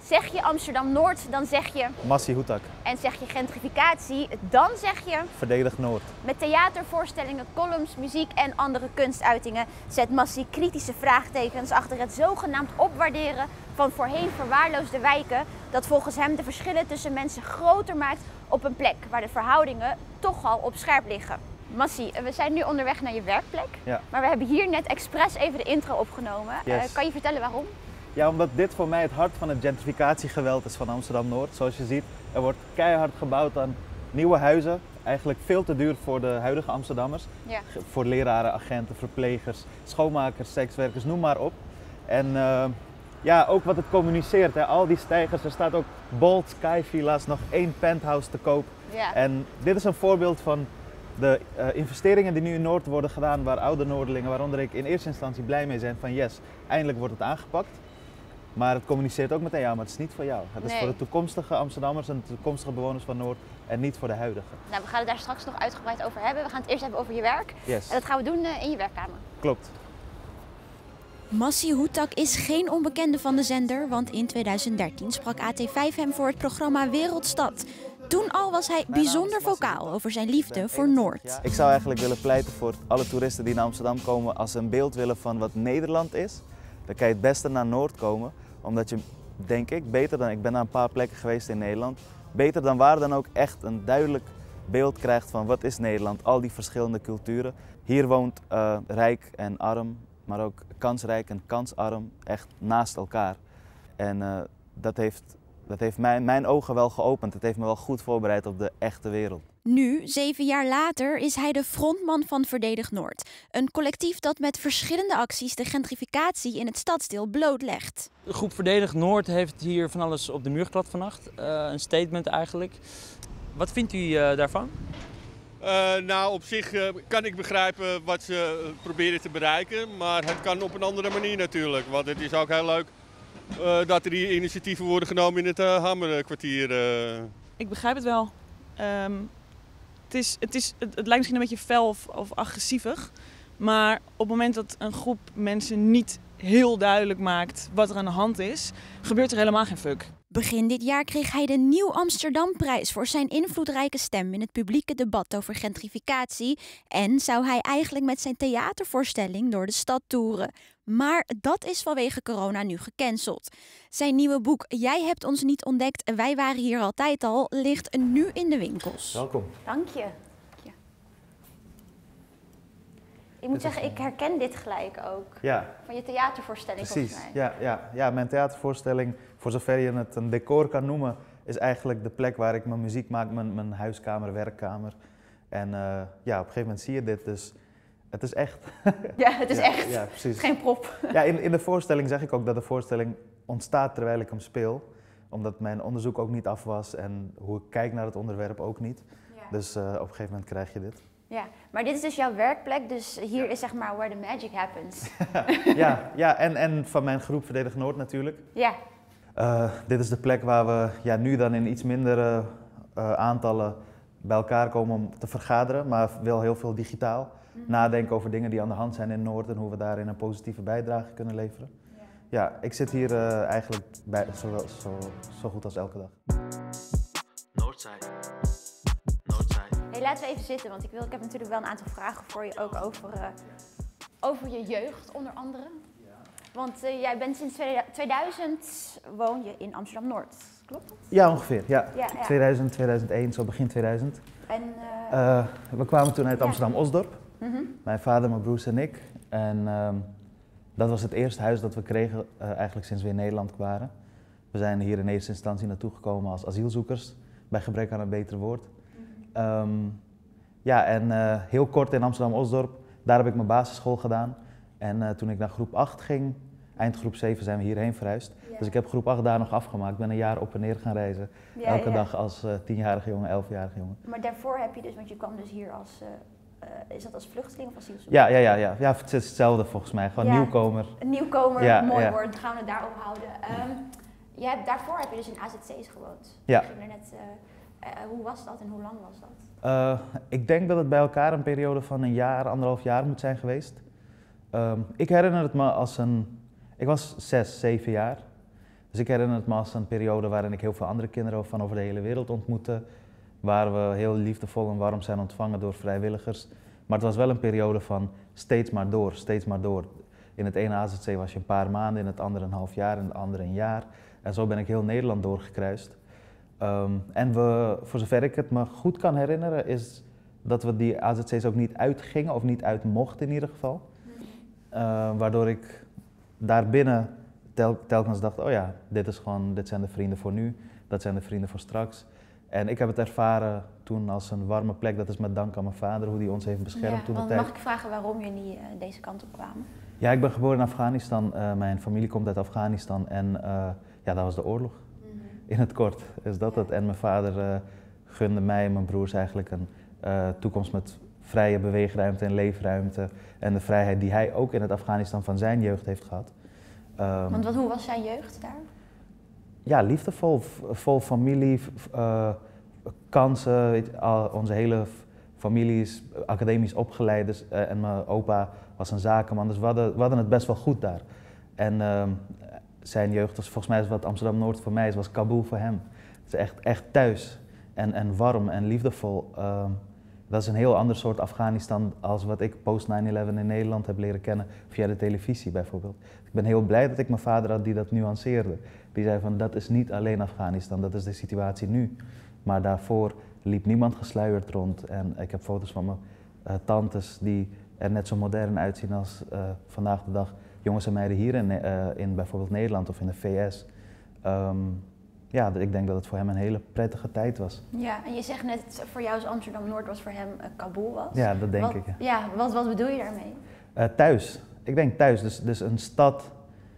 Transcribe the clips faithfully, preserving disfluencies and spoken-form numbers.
Zeg je Amsterdam-Noord, dan zeg je... Massie Hoetak. En zeg je gentrificatie, dan zeg je... Verdedig Noord. Met theatervoorstellingen, columns, muziek en andere kunstuitingen zet Massie kritische vraagtekens achter het zogenaamd opwaarderen van voorheen verwaarloosde wijken dat volgens hem de verschillen tussen mensen groter maakt op een plek waar de verhoudingen toch al op scherp liggen. Massie, we zijn nu onderweg naar je werkplek, Ja. maar we hebben hier net expres even de intro opgenomen. Yes. Uh, kan je vertellen waarom? Ja, omdat dit voor mij het hart van het gentrificatiegeweld is van Amsterdam-Noord. Zoals je ziet, er wordt keihard gebouwd aan nieuwe huizen. Eigenlijk veel te duur voor de huidige Amsterdammers. Ja. Voor leraren, agenten, verplegers, schoonmakers, sekswerkers, noem maar op. En uh, ja, ook wat het communiceert. Hè. Al die stijgers, er staat ook Bold Sky Villa's, nog één penthouse te koop. Ja. En dit is een voorbeeld van de uh, investeringen die nu in Noord worden gedaan, waar oude Noorderlingen, waaronder ik, in eerste instantie blij mee zijn van yes, eindelijk wordt het aangepakt. Maar het communiceert ook meteen, ja, maar het is niet voor jou. Het is Nee. voor de toekomstige Amsterdammers en de toekomstige bewoners van Noord en niet voor de huidige. Nou, we gaan het daar straks nog uitgebreid over hebben. We gaan het eerst hebben over je werk. Yes. En dat gaan we doen uh, in je werkkamer. Klopt. Massie Hoetak is geen onbekende van de zender, want in tweeduizend dertien sprak A T vijf hem voor het programma Wereldstad. Toen al was hij bijzonder vocaal over zijn liefde voor Noord. Ik zou eigenlijk willen pleiten voor alle toeristen die naar Amsterdam komen, als ze een beeld willen van wat Nederland is, dan kan je het beste naar Noord komen, omdat je, denk ik, beter dan, ik ben naar een paar plekken geweest in Nederland, beter dan waar dan ook echt een duidelijk beeld krijgt van wat is Nederland, al die verschillende culturen. Hier woont uh, rijk en arm, maar ook kansrijk en kansarm echt naast elkaar. En uh, dat heeft, dat heeft mijn, mijn ogen wel geopend, het heeft me wel goed voorbereid op de echte wereld. Nu, zeven jaar later, is hij de frontman van Verdedig Noord. Een collectief dat met verschillende acties de gentrificatie in het stadsdeel blootlegt. De groep Verdedig Noord heeft hier van alles op de muur geklapt vannacht. Uh, een statement eigenlijk. Wat vindt u uh, daarvan? Uh, nou, op zich uh, kan ik begrijpen wat ze uh, proberen te bereiken, maar het kan op een andere manier natuurlijk. Want het is ook heel leuk uh, dat er hier initiatieven worden genomen in het uh, Hamerkwartier. Uh. Ik begrijp het wel. Um, het, is, het, is, het, het lijkt misschien een beetje fel of, of agressievig, maar op het moment dat een groep mensen niet heel duidelijk maakt wat er aan de hand is, gebeurt er helemaal geen fuck. Begin dit jaar kreeg hij de Nieuw Amsterdamprijs voor zijn invloedrijke stem in het publieke debat over gentrificatie. En zou hij eigenlijk met zijn theatervoorstelling door de stad toeren. Maar dat is vanwege corona nu gecanceld. Zijn nieuwe boek Jij hebt ons niet ontdekt, wij waren hier altijd al, ligt nu in de winkels. Welkom. Dank je. Ik moet zeggen, ik herken dit gelijk ook. Ja. Van je theatervoorstelling. Precies. Volgens mij. Ja, ja, ja, mijn theatervoorstelling, voor zover je het een decor kan noemen, is eigenlijk de plek waar ik mijn muziek maak, mijn, mijn huiskamer, werkkamer. En uh, ja, op een gegeven moment zie je dit, dus het is echt. Ja, het is ja, echt. Ja, precies. Geen prop. Ja, in, in de voorstelling zeg ik ook dat de voorstelling ontstaat terwijl ik hem speel. Omdat mijn onderzoek ook niet af was en hoe ik kijk naar het onderwerp ook niet. Ja. Dus uh, op een gegeven moment krijg je dit. Ja, maar dit is dus jouw werkplek, dus hier is zeg maar where the magic happens. ja, ja en, en van mijn groep Verdedig Noord natuurlijk. Ja. Uh, dit is de plek waar we ja, nu dan in iets mindere uh, aantallen bij elkaar komen om te vergaderen, maar wel heel veel digitaal. Mm-hmm. Nadenken over dingen die aan de hand zijn in Noord en hoe we daarin een positieve bijdrage kunnen leveren. Ja, ja ik zit hier uh, eigenlijk bij, zo, zo, zo goed als elke dag. Noordzij. Hey, laten we even zitten, want ik, wil, ik heb natuurlijk wel een aantal vragen voor je, ook over, uh, over je jeugd onder andere. Ja. Want uh, jij bent sinds tweeduizend, woon je in Amsterdam-Noord, klopt dat? Ja, ongeveer. Ja. Ja, ja. tweeduizend, tweeduizend één, zo begin tweeduizend. En, uh, uh, we kwamen toen uit Amsterdam-Osdorp, ja. mm-hmm. Mijn vader, mijn broers en ik. En uh, dat was het eerste huis dat we kregen, uh, eigenlijk sinds we in Nederland waren. We zijn hier in eerste instantie naartoe gekomen als asielzoekers, bij gebrek aan een beter woord. Um, ja, en uh, heel kort in Amsterdam-Osdorp, daar heb ik mijn basisschool gedaan. En uh, toen ik naar groep acht ging, eind groep zeven zijn we hierheen verhuisd. Ja. Dus ik heb groep acht daar nog afgemaakt. Ik ben een jaar op en neer gaan reizen. Ja, Elke ja. dag als uh, tienjarige jongen, elfjarige jongen. Maar daarvoor heb je dus, want je kwam dus hier als, uh, uh, is dat als vluchteling of asielzoeker? Ja, ja, ja, ja. ja, het is hetzelfde volgens mij. Gewoon ja. nieuwkomer. Een nieuwkomer, ja, mooi ja. woord, gaan we het daarop houden. Um, je hebt, daarvoor heb je dus in A Z C's gewoond. Ja. Je ging er net, uh, uh, hoe was dat en hoe lang was dat? Uh, ik denk dat het bij elkaar een periode van een jaar, anderhalf jaar moet zijn geweest. Um, ik herinner het me als een... Ik was zes, zeven jaar. Dus ik herinner het me als een periode waarin ik heel veel andere kinderen van over de hele wereld ontmoette. Waar we heel liefdevol en warm zijn ontvangen door vrijwilligers. Maar het was wel een periode van steeds maar door, steeds maar door. In het ene A Z C was je een paar maanden, in het andere een half jaar, in het andere een jaar. En zo ben ik heel Nederland doorgekruist. Um, en we, voor zover ik het me goed kan herinneren, is dat we die A Z C's ook niet uitgingen, of niet uit mochten in ieder geval. Uh, waardoor ik daarbinnen tel, telkens dacht, oh ja, dit, is gewoon, dit zijn de vrienden voor nu, dat zijn de vrienden voor straks. En ik heb het ervaren toen als een warme plek, dat is met dank aan mijn vader, hoe hij ons heeft beschermd Ja, toen de want tijd. mag ik vragen waarom jullie uh, deze kant op kwamen? Ja, ik ben geboren in Afghanistan, uh, mijn familie komt uit Afghanistan en uh, ja, dat was de oorlog. Mm-hmm. In het kort is dat ja. het. En mijn vader uh, gunde mij en mijn broers eigenlijk een uh, toekomst met vrije beweegruimte en leefruimte. En de vrijheid die hij ook in het Afghanistan van zijn jeugd heeft gehad. Um, Want wat, hoe was zijn jeugd daar? Ja, liefdevol, vol familie, uh, kansen. Weet je, al, onze hele familie is academisch opgeleid dus, uh, en mijn opa was een zakenman, dus we hadden, we hadden het best wel goed daar. En uh, zijn jeugd was volgens mij wat Amsterdam-Noord voor mij is, was Kabul voor hem. Het is echt, echt thuis en, en warm en liefdevol. Uh, dat is een heel ander soort Afghanistan als wat ik post nine eleven in Nederland heb leren kennen via de televisie bijvoorbeeld. Ik ben heel blij dat ik mijn vader had die dat nuanceerde. Die zei van dat is niet alleen Afghanistan, dat is de situatie nu. Maar daarvoor liep niemand gesluierd rond en ik heb foto's van mijn uh, tantes die er net zo modern uitzien als uh, vandaag de dag jongens en meiden hier in, uh, in bijvoorbeeld Nederland of in de V S. Um, ja, ik denk dat het voor hem een hele prettige tijd was. Ja, en je zegt net voor jou is Amsterdam-Noord wat voor hem uh, Kabul was. Ja, dat denk wat, ik. Ja, ja wat, wat bedoel je daarmee? Uh, thuis. Ik denk thuis. Dus, dus een stad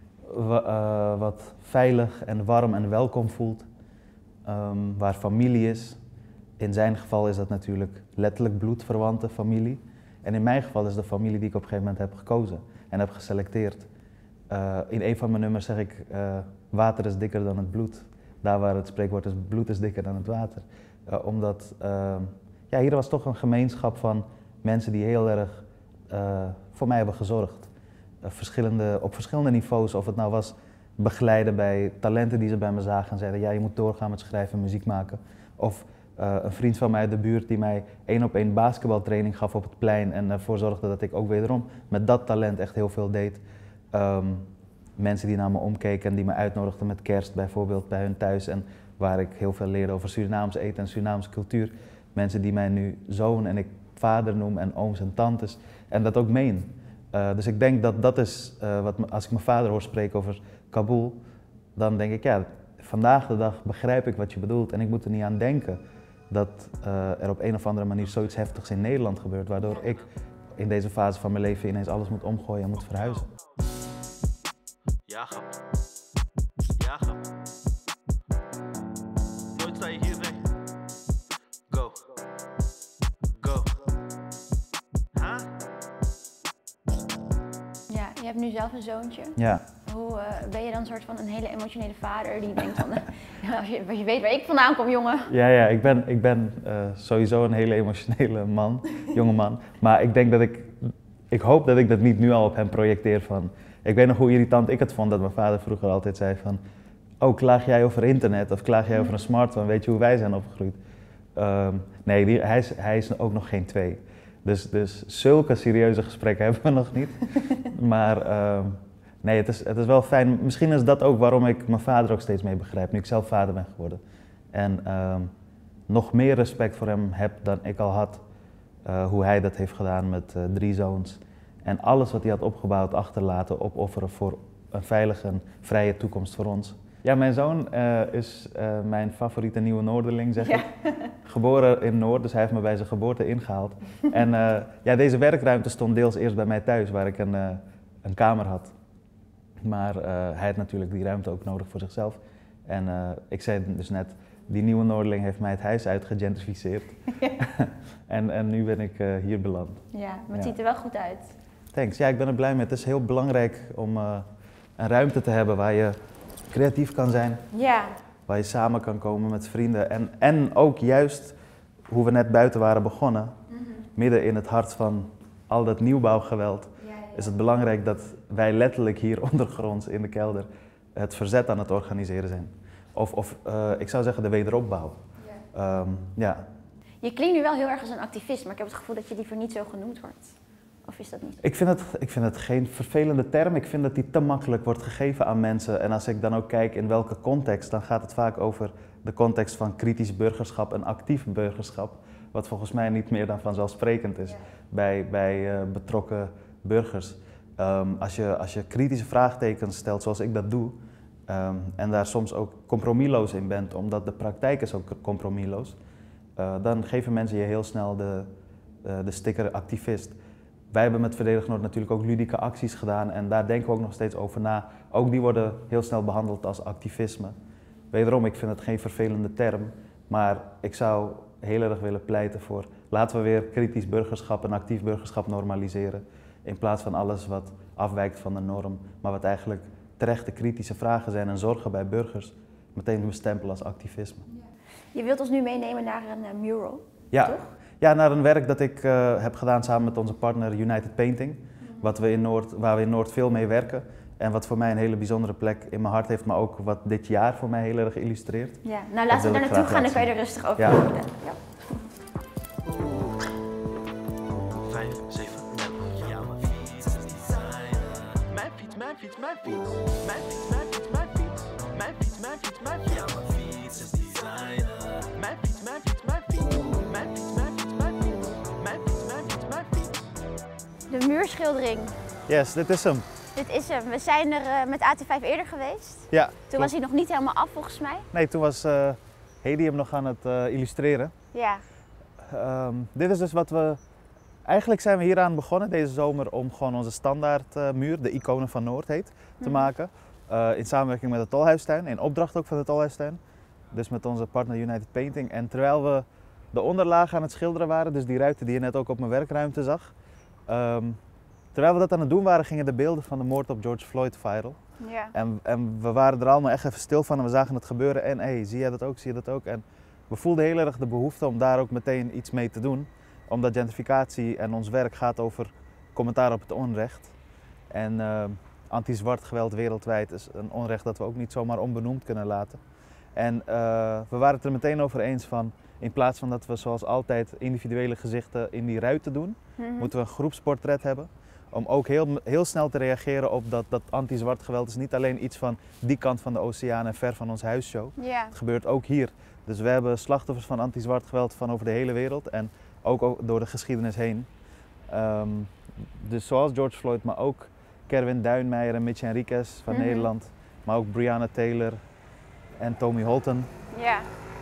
uh, wat veilig en warm en welkom voelt. Um, waar familie is. In zijn geval is dat natuurlijk letterlijk bloedverwante familie. En in mijn geval is de familie die ik op een gegeven moment heb gekozen en heb geselecteerd. Uh, in een van mijn nummers zeg ik, uh, water is dikker dan het bloed. Daar waar het spreekwoord is, bloed is dikker dan het water. Uh, omdat, uh, ja, hier was toch een gemeenschap van mensen die heel erg uh, voor mij hebben gezorgd. Uh, verschillende, op verschillende niveaus, of het nou was begeleiden bij talenten die ze bij me zagen en zeiden, ja, je moet doorgaan met schrijven en muziek maken. Of uh, een vriend van mij uit de buurt die mij één op één basketbaltraining gaf op het plein en ervoor zorgde dat ik ook wederom met dat talent echt heel veel deed. Um, mensen die naar me omkeken en die me uitnodigden met kerst bijvoorbeeld bij hun thuis en waar ik heel veel leerde over Surinaams eten en Surinaamse cultuur. Mensen die mij nu zoon en ik vader noem en ooms en tantes en dat ook meen. Uh, dus ik denk dat dat is, uh, wat, als ik mijn vader hoor spreken over Kabul, dan denk ik ja, vandaag de dag begrijp ik wat je bedoelt en ik moet er niet aan denken dat uh, er op een of andere manier zoiets heftigs in Nederland gebeurt, waardoor ik in deze fase van mijn leven ineens alles moet omgooien en moet verhuizen. Ja, grap. Ja, grap. Nooit sta je hier, nee. Go. Go. Huh? Ja, je hebt nu zelf een zoontje. Ja. Hoe uh, ben je dan een soort van een hele emotionele vader die denkt van, uh, als, je, als je weet waar ik vandaan kom, jongen. Ja, ja, ik ben, ik ben uh, sowieso een hele emotionele man, jonge man. Maar ik denk dat ik, ik hoop dat ik dat niet nu al op hem projecteer van. Ik weet nog hoe irritant ik het vond dat mijn vader vroeger altijd zei van, oh, klaag jij over internet of klaag jij over een smartphone, weet je hoe wij zijn opgegroeid? Um, nee, die, hij, is, hij is ook nog geen twee. Dus, dus zulke serieuze gesprekken hebben we nog niet. Maar um, nee, het is, het is wel fijn. Misschien is dat ook waarom ik mijn vader ook steeds meer begrijp, nu ik zelf vader ben geworden. En um, nog meer respect voor hem heb dan ik al had, uh, hoe hij dat heeft gedaan met uh, drie zoons. En alles wat hij had opgebouwd, achterlaten, opofferen voor een veilige en vrije toekomst voor ons. Ja, mijn zoon uh, is uh, mijn favoriete nieuwe Noorderling, zeg ja. ik. Geboren in Noord, dus hij heeft me bij zijn geboorte ingehaald. En uh, ja, deze werkruimte stond deels eerst bij mij thuis, waar ik een, uh, een kamer had. Maar uh, hij had natuurlijk die ruimte ook nodig voor zichzelf. En uh, ik zei dus net, die nieuwe Noorderling heeft mij het huis uitgegentrificeerd. Ja. en, en nu ben ik uh, hier beland. Ja, maar het ja. ziet er wel goed uit. Thanks. Ja, ik ben er blij mee. Het is heel belangrijk om uh, een ruimte te hebben waar je creatief kan zijn. Ja. Waar je samen kan komen met vrienden. En, en ook juist hoe we net buiten waren begonnen, mm-hmm. midden in het hart van al dat nieuwbouwgeweld, ja, ja, ja. is het belangrijk dat wij letterlijk hier ondergronds in de kelder het verzet aan het organiseren zijn. Of, of uh, ik zou zeggen de wederopbouw. Ja. Um, ja. Je klinkt nu wel heel erg als een activist, maar ik heb het gevoel dat je liever niet zo genoemd wordt. Of is dat niet? Ik vind het, ik vind het geen vervelende term. Ik vind dat die te makkelijk wordt gegeven aan mensen. En als ik dan ook kijk in welke context, dan gaat het vaak over de context van kritisch burgerschap en actief burgerschap. Wat volgens mij niet meer dan vanzelfsprekend is ja. bij, bij uh, betrokken burgers. Um, als, je, als je kritische vraagtekens stelt zoals ik dat doe, um, en daar soms ook compromisloos in bent, omdat de praktijk is ook compromisloos, uh, dan geven mensen je heel snel de, uh, de sticker activist. Wij hebben met Verdedig Noord natuurlijk ook ludieke acties gedaan en daar denken we ook nog steeds over na. Ook die worden heel snel behandeld als activisme. Wederom, ik vind het geen vervelende term, maar ik zou heel erg willen pleiten voor laten we weer kritisch burgerschap en actief burgerschap normaliseren. In plaats van alles wat afwijkt van de norm, maar wat eigenlijk terechte kritische vragen zijn en zorgen bij burgers, meteen bestempelen als activisme. Je wilt ons nu meenemen naar een uh, mural, ja. toch? Ja, naar een werk dat ik uh, heb gedaan samen met onze partner United Painting, wat we in Noord, waar we in Noord veel mee werken. En wat voor mij een hele bijzondere plek in mijn hart heeft, maar ook wat dit jaar voor mij heel erg illustreert. Ja, nou laten we daar naartoe gaan, dan kan je er rustig over ja. horen. Ja. vijf, zeven, nul. Ja, mijn fiets is designer. Mijn fiets, mijn fiets, mijn fiets. Mijn fiets, mijn fiets, mijn fiets. Mijn fiets, mijn fiets, mijn fiets. Ja, mijn fiets is designer. Mijn fiets, mijn fiets, mijn fiets. Mijn fiets, mijn fiets, mijn fiets. Mijn fiets, mijn fiets, mijn fiets. De muurschildering. Yes, dit is hem. Dit is hem. We zijn er uh, met A T vijf eerder geweest. Ja, Toen klopt. was hij nog niet helemaal af volgens mij. Nee, toen was uh, Hedy hem nog aan het uh, illustreren. Ja. Um, dit is dus wat we... Eigenlijk zijn we hieraan begonnen deze zomer om gewoon onze standaard uh, muur, de Iconen van Noord heet, te Mm-hmm. maken. Uh, in samenwerking met de Tolhuistuin, in opdracht ook van de Tolhuistuin. Dus met onze partner United Painting. En terwijl we de onderlagen aan het schilderen waren, dus die ruiten die je net ook op mijn werkruimte zag. Um, terwijl we dat aan het doen waren, gingen de beelden van de moord op George Floyd viral. Ja. En, en we waren er allemaal echt even stil van en we zagen het gebeuren. En hé, hey, zie jij dat ook, zie je dat ook? En we voelden heel erg de behoefte om daar ook meteen iets mee te doen. Omdat gentrificatie en ons werk gaat over commentaar op het onrecht. En uh, anti-zwart geweld wereldwijd is een onrecht dat we ook niet zomaar onbenoemd kunnen laten. En uh, we waren het er meteen over eens van, in plaats van dat we zoals altijd individuele gezichten in die ruiten doen, Mm-hmm. moeten we een groepsportret hebben. Om ook heel, heel snel te reageren op dat, dat anti-zwart geweld is niet alleen iets van die kant van de oceaan en ver van ons huisshow. Ja. Het gebeurt ook hier. Dus we hebben slachtoffers van anti-zwart geweld van over de hele wereld en ook door de geschiedenis heen. Um, dus zoals George Floyd, maar ook Kerwin Duinmeijer en Mitch Henriquez van Mm-hmm. Nederland. Maar ook Breonna Taylor en Tommy Holton. Ja.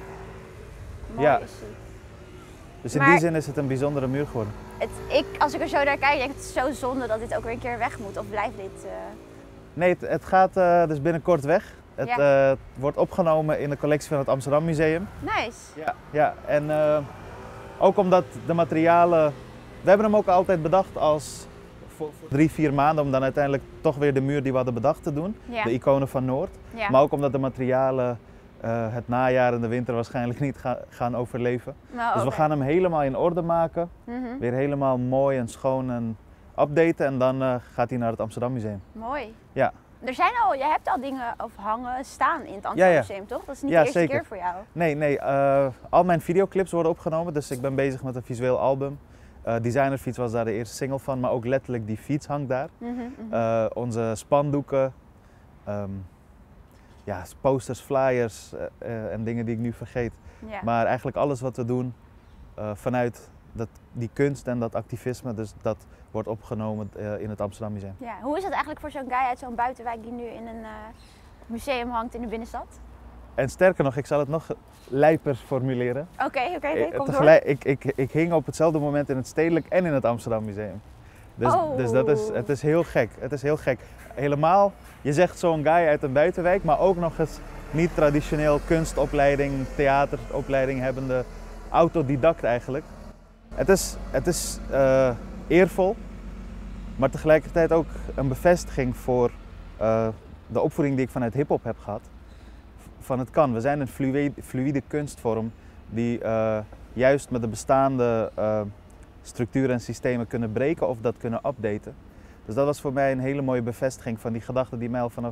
Mooi Ja. is hij. Dus in Maar- die zin is het een bijzondere muur geworden. Het, ik, als ik er zo naar kijk, denk ik het is zo zonde dat dit ook weer een keer weg moet. Of blijft dit... Uh... Nee, het, het gaat uh, dus binnenkort weg. Het Ja. uh, wordt opgenomen in de collectie van het Amsterdam Museum. Nice. Ja, ja. En uh, ook omdat de materialen... We hebben hem ook altijd bedacht als voor, voor drie, vier maanden om dan uiteindelijk toch weer de muur die we hadden bedacht te doen. Ja. De Iconen van Noord. Ja. Maar ook omdat de materialen uh, het najaar en de winter waarschijnlijk niet ga, gaan overleven. Nou, Dus we oké. gaan hem helemaal in orde maken. Mhm. Weer helemaal mooi en schoon en updaten. En dan uh, gaat hij naar het Amsterdam Museum. Mooi. Ja. Er zijn al, je hebt al dingen of hangen staan in het Ja, Amsterdam ja. Museum, toch? Dat is niet Ja, de eerste zeker. keer voor jou. Nee, nee. Uh, al mijn videoclips worden opgenomen. Dus ik ben bezig met een visueel album. Uh, Designerfiets was daar de eerste single van. Maar ook letterlijk die fiets hangt daar. Mhm, mhm. Uh, onze spandoeken. Um, ja, posters, flyers uh, uh, en dingen die ik nu vergeet. ja. Maar eigenlijk alles wat we doen uh, vanuit dat, die kunst en dat activisme. Dus dat wordt opgenomen uh, in het Amsterdam Museum. Ja. Hoe is het eigenlijk voor zo'n guy uit zo'n buitenwijk die nu in een uh, museum hangt in de binnenstad? En sterker nog, ik zal het nog lijper formuleren. Oké, oké, Eh, oké, kom door. tegelijk, ik, ik, ik hing op hetzelfde moment in het Stedelijk en in het Amsterdam Museum. Dus, Oh. dus dat is, het is heel gek. Het is heel gek. Helemaal, je zegt zo'n guy uit een buitenwijk, maar ook nog eens niet traditioneel kunstopleiding, theateropleiding hebbende autodidact eigenlijk. Het is, het is uh, eervol, maar tegelijkertijd ook een bevestiging voor uh, de opvoeding die ik vanuit hiphop heb gehad. Van het kan. We zijn een fluïde, fluïde kunstvorm die uh, juist met de bestaande uh, structuren en systemen kunnen breken of dat kunnen updaten. Dus dat was voor mij een hele mooie bevestiging van die gedachte die mij al vanaf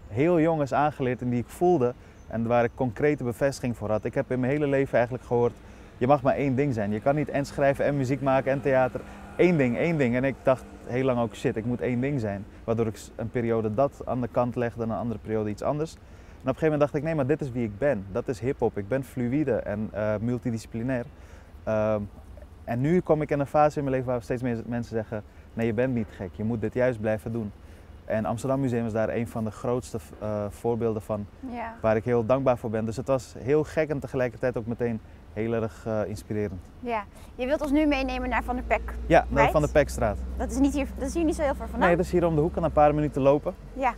heel jong is aangeleerd en die ik voelde en waar ik concrete bevestiging voor had. Ik heb in mijn hele leven eigenlijk gehoord, je mag maar één ding zijn. Je kan niet en schrijven en muziek maken en theater. Eén ding, één ding. En ik dacht heel lang ook, shit, ik moet één ding zijn. Waardoor ik een periode dat aan de kant legde en een andere periode iets anders. En op een gegeven moment dacht ik, nee, maar dit is wie ik ben. Dat is hiphop. Ik ben fluïde en uh, multidisciplinair. Uh, en nu kom ik in een fase in mijn leven waar steeds meer mensen zeggen, nee, je bent niet gek. Je moet dit juist blijven doen. En Amsterdam Museum is daar een van de grootste uh, voorbeelden van, Ja. waar ik heel dankbaar voor ben. Dus het was heel gek en tegelijkertijd ook meteen heel erg uh, inspirerend. Ja. Je wilt ons nu meenemen naar Van der Pek. Ja, naar Right? Van der Pekstraat. Dat is, niet hier, dat is hier niet zo heel ver vandaan. Nee, dat is hier om de hoek en een paar minuten lopen. Ja.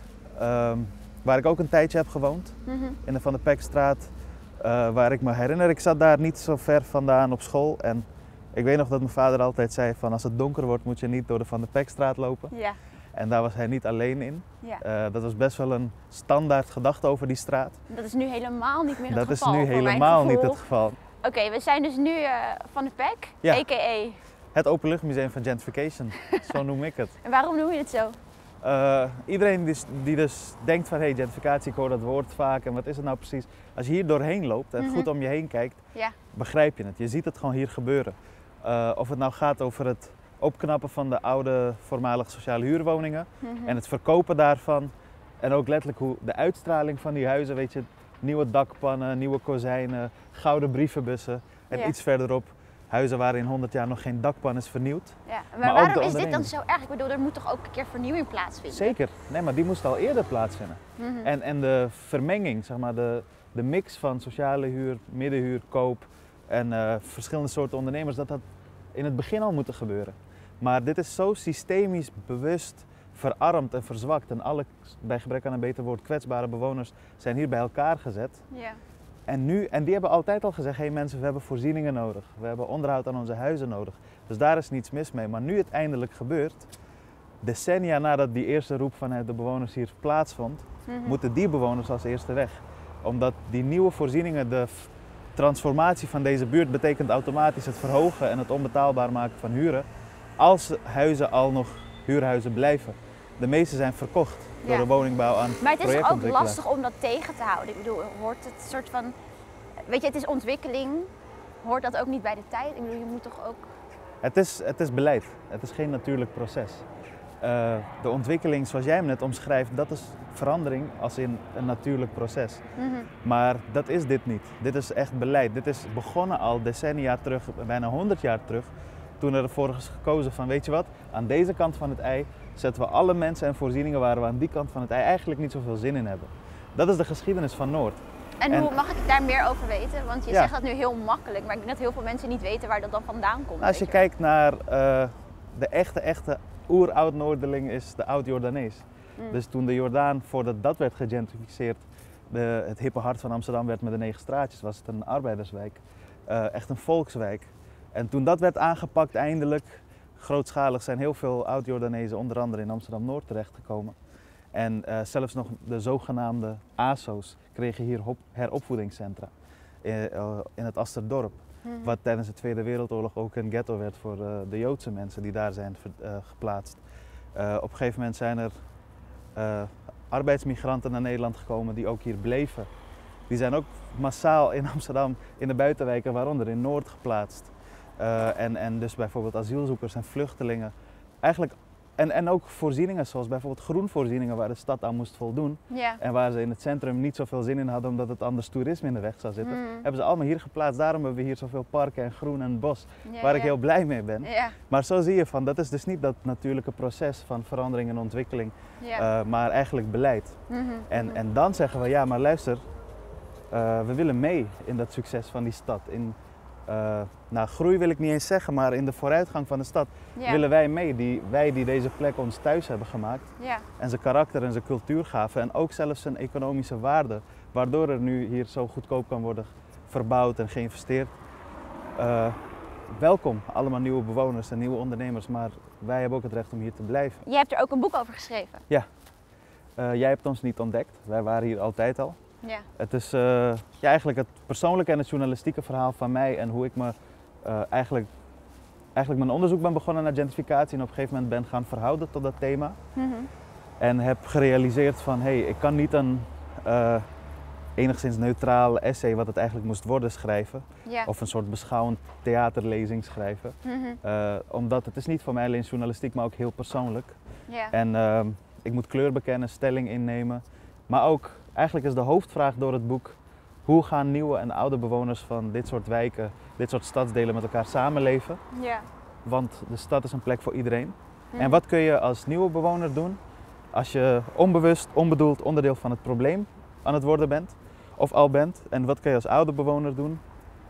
Um, waar ik ook een tijdje heb gewoond, Mm-hmm. in de Van der Pekstraat. Uh, waar ik me herinner, ik zat daar niet zo ver vandaan op school. En ik weet nog dat mijn vader altijd zei van als het donker wordt moet je niet door de Van der Pekstraat lopen. Ja. En daar was hij niet alleen in. Ja. Uh, dat was best wel een standaard gedachte over die straat. Dat is nu helemaal niet meer het Dat is geval. nu voor mijn helemaal niet gevoel. het geval. Oké, we zijn dus nu uh, Van der Pek, Ja. a k a. Het Openluchtmuseum van Gentrification, zo noem ik het. En waarom noem je het zo? Uh, iedereen die, die dus denkt van hey, gentrificatie, ik hoor dat woord vaak en wat is het nou precies? Als je hier doorheen loopt en Mhm. goed om je heen kijkt, Ja. begrijp je het. Je ziet het gewoon hier gebeuren. Uh, of het nou gaat over het opknappen van de oude voormalige sociale huurwoningen Mhm. en het verkopen daarvan. En ook letterlijk hoe de uitstraling van die huizen, weet je, nieuwe dakpannen, nieuwe kozijnen, gouden brievenbussen. En Ja. iets verderop huizen waar in honderd jaar nog geen dakpan is vernieuwd. Ja. Maar, Maar ook waarom de is dit dan onderneming. zo erg? Ik bedoel, er moet toch ook een keer vernieuwing plaatsvinden? Zeker, nee, maar die moest al eerder plaatsvinden. Mhm. En, en de vermenging, zeg maar, de, de mix van sociale huur, middenhuur, koop en uh, verschillende soorten ondernemers, dat had in het begin al moeten gebeuren. Maar dit is zo systemisch bewust verarmd en verzwakt en alle, bij gebrek aan een beter woord, kwetsbare bewoners zijn hier bij elkaar gezet. Ja. En, nu, en die hebben altijd al gezegd, hé hey mensen, we hebben voorzieningen nodig, we hebben onderhoud aan onze huizen nodig. Dus daar is niets mis mee. Maar nu het eindelijk gebeurt, decennia nadat die eerste roep vanuit de bewoners hier plaatsvond, Mhm. moeten die bewoners als eerste weg. Omdat die nieuwe voorzieningen, de f- transformatie van deze buurt betekent automatisch het verhogen en het onbetaalbaar maken van huren. Als huizen al nog huurhuizen blijven. De meeste zijn verkocht door Ja. de woningbouw aan Maar het is toch ook projectontwikkelaars. lastig om dat tegen te houden? Ik bedoel, hoort het soort van... Weet je, het is ontwikkeling. Hoort dat ook niet bij de tijd? Ik bedoel, je moet toch ook... Het is, het is beleid, het is geen natuurlijk proces. Uh, de ontwikkeling zoals jij hem net omschrijft, dat is verandering als in een natuurlijk proces. Mhm. Maar dat is dit niet. Dit is echt beleid. Dit is begonnen al decennia terug, bijna honderd jaar terug. Toen er ervoor is gekozen van, weet je wat, aan deze kant van het ei zetten we alle mensen en voorzieningen waar we aan die kant van het ei eigenlijk niet zoveel zin in hebben. Dat is de geschiedenis van Noord. En, En- hoe mag ik daar meer over weten? Want je Ja. zegt dat nu heel makkelijk, maar ik denk dat heel veel mensen niet weten waar dat dan vandaan komt. Als je weet wel. kijkt naar uh, de echte, echte oer-oud-Noorderling is de oud-Jordanees. Mm. Dus toen de Jordaan, voordat dat werd gegentrificeerd, de, het hippe hart van Amsterdam werd met de negen straatjes, was het een arbeiderswijk. Uh, echt een volkswijk. En toen dat werd aangepakt eindelijk, grootschalig, zijn heel veel oud-Jordanezen onder andere in Amsterdam-Noord terechtgekomen. En uh, zelfs nog de zogenaamde A S O's kregen hier hop- heropvoedingscentra in, uh, in het Asterdorp. Mhm. Wat tijdens de Tweede Wereldoorlog ook een ghetto werd voor uh, de Joodse mensen die daar zijn ver- uh, geplaatst. Uh, op een gegeven moment zijn er uh, arbeidsmigranten naar Nederland gekomen die ook hier bleven. Die zijn ook massaal in Amsterdam in de buitenwijken, waaronder in Noord, geplaatst. Uh, en, en dus bijvoorbeeld asielzoekers en vluchtelingen. Eigenlijk, en, en ook voorzieningen zoals bijvoorbeeld groenvoorzieningen waar de stad aan moest voldoen. Ja. En waar ze in het centrum niet zoveel zin in hadden omdat het anders toerisme in de weg zou zitten. Mhm. Hebben ze allemaal hier geplaatst. Daarom hebben we hier zoveel parken en groen en bos. Ja, Waar ik ja. heel blij mee ben. Ja, Maar zo zie je van, dat is dus niet dat natuurlijke proces van verandering en ontwikkeling. ja. Uh, maar eigenlijk beleid. Mhm, En, mhm. en dan zeggen we, ja maar luister, uh, we willen mee in dat succes van die stad. In, uh, nou groei wil ik niet eens zeggen, maar in de vooruitgang van de stad ja. willen wij mee. Die, wij die deze plek ons thuis hebben gemaakt. Ja. En zijn karakter en zijn cultuur gaven. En ook zelfs zijn economische waarde. Waardoor er nu hier zo goedkoop kan worden verbouwd en geïnvesteerd. Uh, welkom, allemaal nieuwe bewoners en nieuwe ondernemers. Maar wij hebben ook het recht om hier te blijven. Je hebt er ook een boek over geschreven. Uh, jij hebt ons niet ontdekt. Wij waren hier altijd al. Ja. Het is uh, ja, eigenlijk het persoonlijke en het journalistieke verhaal van mij. En hoe ik me uh, eigenlijk, eigenlijk mijn onderzoek ben begonnen naar gentrificatie. En op een gegeven moment ben gaan verhouden tot dat thema. Mhm. En heb gerealiseerd van, hé, hey, ik kan niet een uh, enigszins neutraal essay, wat het eigenlijk moest worden, schrijven. Ja. Of een soort beschouwend theaterlezing schrijven. Mm-hmm. uh, omdat het is niet voor mij alleen journalistiek, maar ook heel persoonlijk. Ja. En uh, ik moet kleur bekennen, stelling innemen. Maar ook, eigenlijk is de hoofdvraag door het boek, hoe gaan nieuwe en oude bewoners van dit soort wijken, dit soort stadsdelen met elkaar samenleven? Ja. Want de stad is een plek voor iedereen. Mm. En wat kun je als nieuwe bewoner doen als je onbewust, onbedoeld onderdeel van het probleem aan het worden bent of al bent? En wat kun je als oude bewoner doen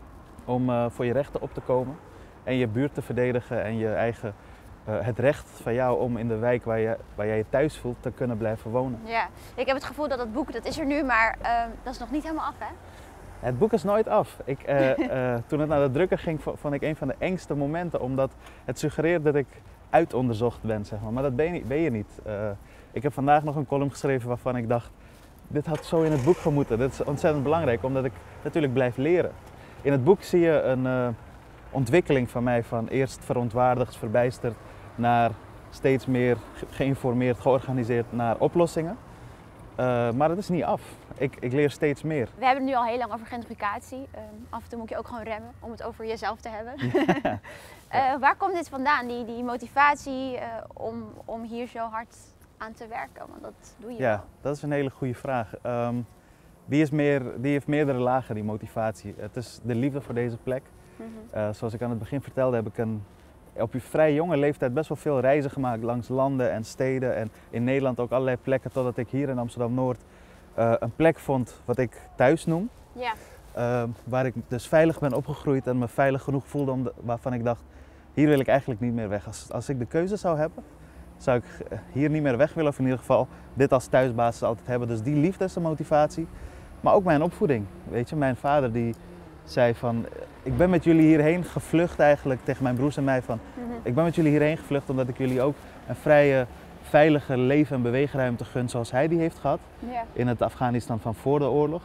om uh, voor je rechten op te komen en je buurt te verdedigen en je eigen, uh, het recht van jou om in de wijk waar, je, waar jij je thuis voelt te kunnen blijven wonen? Ja, ik heb het gevoel dat het boek, dat is er nu, maar uh, dat is nog niet helemaal af, hè? Het boek is nooit af. Ik, uh, uh, toen het naar de drukker ging, vond ik een van de engste momenten, omdat het suggereert dat ik uitonderzocht ben, zeg maar. Maar dat ben je, ben je niet. Uh, ik heb vandaag nog een column geschreven waarvan ik dacht, dit had zo in het boek gemoeten. Dit is ontzettend belangrijk, omdat ik natuurlijk blijf leren. In het boek zie je een uh, ontwikkeling van mij van eerst verontwaardigd, verbijsterd, naar steeds meer geïnformeerd, georganiseerd naar oplossingen. Uh, maar het is niet af. Ik, ik leer steeds meer. We hebben het nu al heel lang over gentrificatie. Uh, af en toe moet je ook gewoon remmen om het over jezelf te hebben. Ja. uh, waar komt dit vandaan, die, die motivatie uh, om, om hier zo hard aan te werken? Want dat doe je Ja, wel. dat is een hele goede vraag. Um, die, is meer, die heeft meerdere lagen, die motivatie. Het is de liefde voor deze plek. Mm-hmm. Uh, zoals ik aan het begin vertelde, heb ik een, op je vrij jonge leeftijd best wel veel reizen gemaakt langs landen en steden. En in Nederland ook allerlei plekken, totdat ik hier in Amsterdam-Noord uh, een plek vond wat ik thuis noem. Ja. Uh, waar ik dus veilig ben opgegroeid en me veilig genoeg voelde om de, waarvan ik dacht, hier wil ik eigenlijk niet meer weg. Als, als ik de keuze zou hebben, zou ik hier niet meer weg willen, of in ieder geval dit als thuisbasis altijd hebben. Dus die liefde is de motivatie. Maar ook mijn opvoeding. Weet je, mijn vader die zei van, ik ben met jullie hierheen gevlucht eigenlijk, tegen mijn broers en mij van, Mm-hmm. ik ben met jullie hierheen gevlucht omdat ik jullie ook een vrije, veilige leven- en beweegruimte gun zoals hij die heeft gehad Ja. in het Afghanistan van voor de oorlog.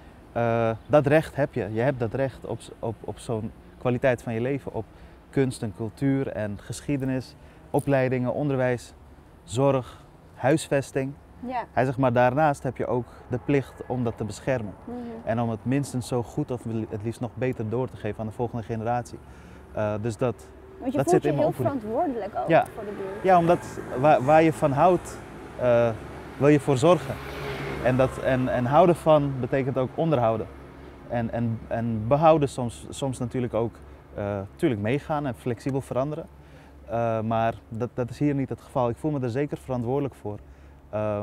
Uh, dat recht heb je. Je hebt dat recht op, op, op zo'n kwaliteit van je leven, op kunst en cultuur en geschiedenis, opleidingen, onderwijs, zorg, huisvesting. Ja. Hij zegt, maar daarnaast heb je ook de plicht om dat te beschermen. Mm-hmm. En om het minstens zo goed of het liefst nog beter door te geven aan de volgende generatie. Uh, dus dat, Want je dat voelt zit je in mijn heel opvoeding. verantwoordelijk ook Ja. voor de buurt. Ja, omdat waar, waar je van houdt, uh, wil je voor zorgen. En, dat, en, en houden van betekent ook onderhouden. En, en, en behouden soms, soms natuurlijk ook uh, natuurlijk meegaan en flexibel veranderen. Uh, maar dat, dat is hier niet het geval. Ik voel me er zeker verantwoordelijk voor. Uh,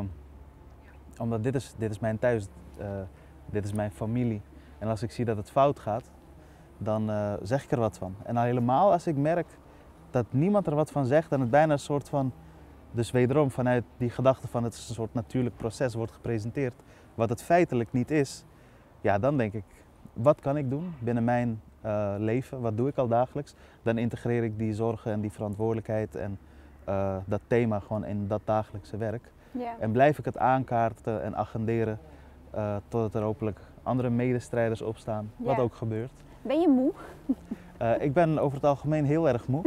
omdat dit is, dit is mijn thuis, uh, dit is mijn familie. En als ik zie dat het fout gaat, dan uh, zeg ik er wat van. En al helemaal als ik merk dat niemand er wat van zegt en het bijna een soort van, dus wederom vanuit die gedachte van het is een soort natuurlijk proces wordt gepresenteerd, wat het feitelijk niet is, ja, dan denk ik, wat kan ik doen binnen mijn uh, leven, wat doe ik al dagelijks? Dan integreer ik die zorgen en die verantwoordelijkheid en uh, dat thema gewoon in dat dagelijkse werk. Ja. En blijf ik het aankaarten en agenderen uh, totdat er hopelijk andere medestrijders opstaan, Ja. wat ook gebeurt. Ben je moe? Uh, ik ben over het algemeen heel erg moe,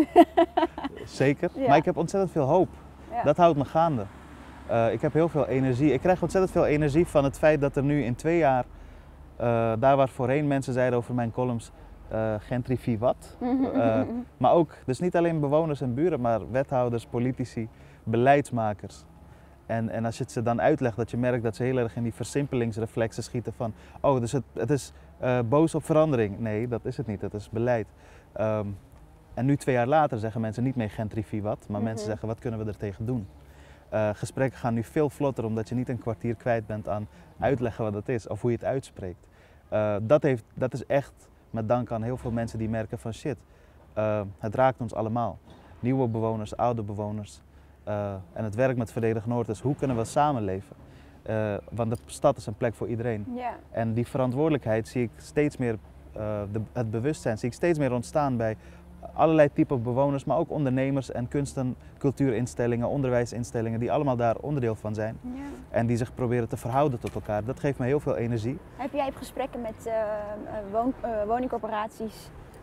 zeker, Ja. maar ik heb ontzettend veel hoop. Ja. Dat houdt me gaande. Uh, ik heb heel veel energie. Ik krijg ontzettend veel energie van het feit dat er nu in twee jaar, uh, daar waar voorheen mensen zeiden over mijn columns, uh, gentrifie wat. Uh, maar ook, dus niet alleen bewoners en buren, maar wethouders, politici, beleidsmakers. En, en als je het ze dan uitlegt, dat je merkt dat ze heel erg in die versimpelingsreflexen schieten van, oh, dus het, het is uh, boos op verandering. Nee, dat is het niet, dat is beleid. Um, en nu twee jaar later zeggen mensen niet meer gentrifie wat, maar Mm-hmm. mensen zeggen, wat kunnen we er tegen doen? Uh, gesprekken gaan nu veel vlotter, omdat je niet een kwartier kwijt bent aan uitleggen wat het is of hoe je het uitspreekt. Uh, dat, heeft, dat is echt met dank aan heel veel mensen die merken van shit, uh, het raakt ons allemaal. Nieuwe bewoners, oude bewoners. Uh, en het werk met Verdedig Noord is hoe kunnen we samenleven. Uh, want de stad is een plek voor iedereen. Ja. En die verantwoordelijkheid zie ik steeds meer, uh, de, het bewustzijn zie ik steeds meer ontstaan bij allerlei typen bewoners, maar ook ondernemers en kunst- en cultuurinstellingen, onderwijsinstellingen, die allemaal daar onderdeel van zijn. Ja. En die zich proberen te verhouden tot elkaar. Dat geeft me heel veel energie. Heb jij gesprekken met uh, woon, uh, woningcorporaties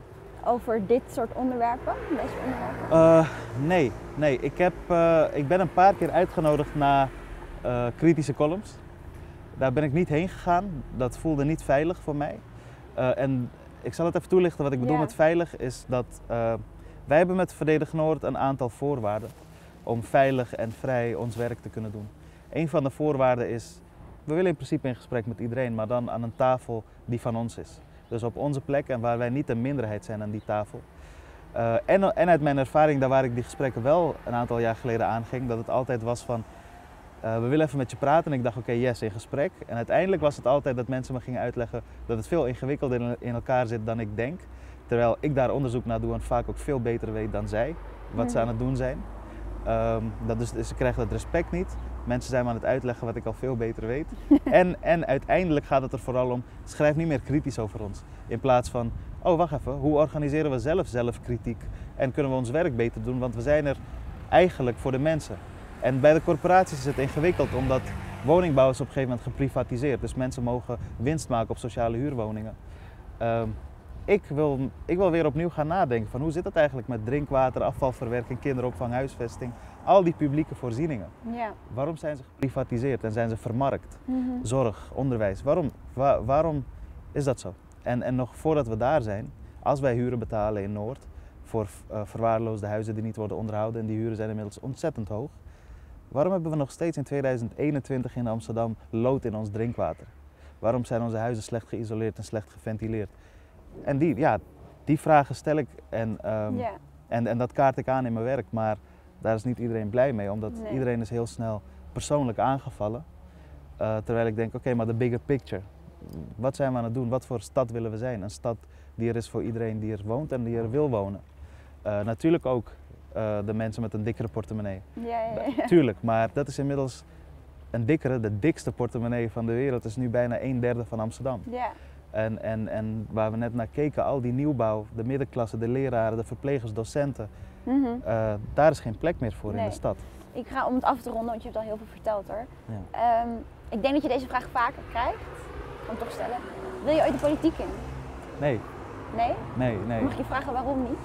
over dit soort onderwerpen, deze onderwerpen? Uh, nee, nee. Ik, heb, uh, ik ben een paar keer uitgenodigd naar uh, kritische columns. Daar ben ik niet heen gegaan. Dat voelde niet veilig voor mij. Uh, en ik zal het even toelichten. Wat ik bedoel Ja. met veilig is dat uh, wij hebben met Verdedig Noord een aantal voorwaarden om veilig en vrij ons werk te kunnen doen. Een van de voorwaarden is, we willen in principe in gesprek met iedereen, maar dan aan een tafel die van ons is. Dus op onze plek en waar wij niet een minderheid zijn aan die tafel. Uh, en, en uit mijn ervaring, daar waar ik die gesprekken wel een aantal jaar geleden aanging, dat het altijd was van, uh, we willen even met je praten. En ik dacht, oké, okay, yes, in gesprek. En uiteindelijk was het altijd dat mensen me gingen uitleggen dat het veel ingewikkelder in, in elkaar zit dan ik denk. Terwijl ik daar onderzoek naar doe en vaak ook veel beter weet dan zij, wat ze aan het doen zijn. Um, dat dus, dus ze krijgen dat respect niet. Mensen zijn me aan het uitleggen wat ik al veel beter weet. en, en uiteindelijk gaat het er vooral om, schrijf niet meer kritisch over ons. In plaats van, oh wacht even, hoe organiseren we zelf zelfkritiek? En kunnen we ons werk beter doen? Want we zijn er eigenlijk voor de mensen. En bij de corporaties is het ingewikkeld, omdat woningbouw is op een gegeven moment geprivatiseerd. Dus mensen mogen winst maken op sociale huurwoningen. Um, ik, wil, ik wil weer opnieuw gaan nadenken van hoe zit het eigenlijk met drinkwater, afvalverwerking, kinderopvang, huisvesting. Al die publieke voorzieningen. Ja. Waarom zijn ze geprivatiseerd en zijn ze vermarkt? Mm-hmm. Zorg, onderwijs, waarom, wa waarom is dat zo? En, en nog voordat we daar zijn, als wij huren betalen in Noord voor uh, verwaarloosde huizen die niet worden onderhouden en die huren zijn inmiddels ontzettend hoog. Waarom hebben we nog steeds in tweeduizend eenentwintig in Amsterdam lood in ons drinkwater? Waarom zijn onze huizen slecht geïsoleerd en slecht geventileerd? En die, ja, die vragen stel ik en, um, Ja. en, en dat kaart ik aan in mijn werk, maar daar is niet iedereen blij mee, omdat Nee. iedereen is heel snel persoonlijk aangevallen. Uh, terwijl ik denk, oké, okay, maar de bigger picture. Wat zijn we aan het doen? Wat voor stad willen we zijn? Een stad die er is voor iedereen die er woont en die er wil wonen. Uh, natuurlijk ook uh, de mensen met een dikkere portemonnee. Ja, ja, ja. Tuurlijk, maar dat is inmiddels een dikkere, de dikste portemonnee van de wereld is nu bijna een derde van Amsterdam. Ja. En, en, en waar we net naar keken, al die nieuwbouw, de middenklasse, de leraren, de verplegers, docenten. Mm-hmm. Uh, daar is geen plek meer voor Nee. in de stad. Ik ga om het af te ronden, want je hebt al heel veel verteld hoor. Ja. Um, ik denk dat je deze vraag vaker krijgt. Ik kan hem toch stellen. Wil je ooit de politiek in? Nee, Nee? nee, nee. Mag ik je vragen waarom niet?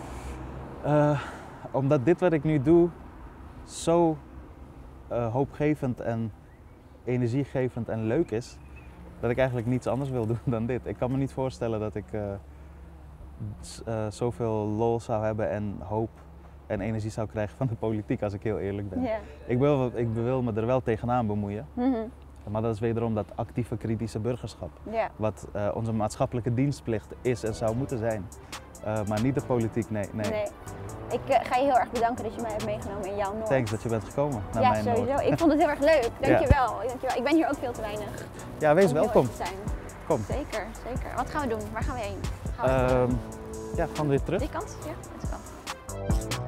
Uh, omdat dit wat ik nu doe zo uh, hoopgevend en energiegevend en leuk is, dat ik eigenlijk niets anders wil doen dan dit. Ik kan me niet voorstellen dat ik uh, uh, zoveel lol zou hebben en hoop en energie zou krijgen van de politiek, als ik heel eerlijk ben. Ja. Ik wil, ik wil me er wel tegenaan bemoeien, Mm-hmm. maar dat is wederom dat actieve kritische burgerschap. Ja. Wat uh, onze maatschappelijke dienstplicht is en zou moeten zijn. Uh, maar niet de politiek, nee. nee. Nee. Ik uh, ga je heel erg bedanken dat je mij hebt meegenomen in jouw Noord. Thanks dat je bent gekomen naar Ja, mijn sowieso. Noord. Ik vond het heel erg leuk. Dankjewel. Dankjewel. Ik ben hier ook veel te weinig. Ja, wees om heel welkom. erg te zijn. Kom. Zeker, zeker. Wat gaan we doen? Waar gaan we heen? Gaan we Um, ja, gewoon weer terug. die kant? Ja, deze kant.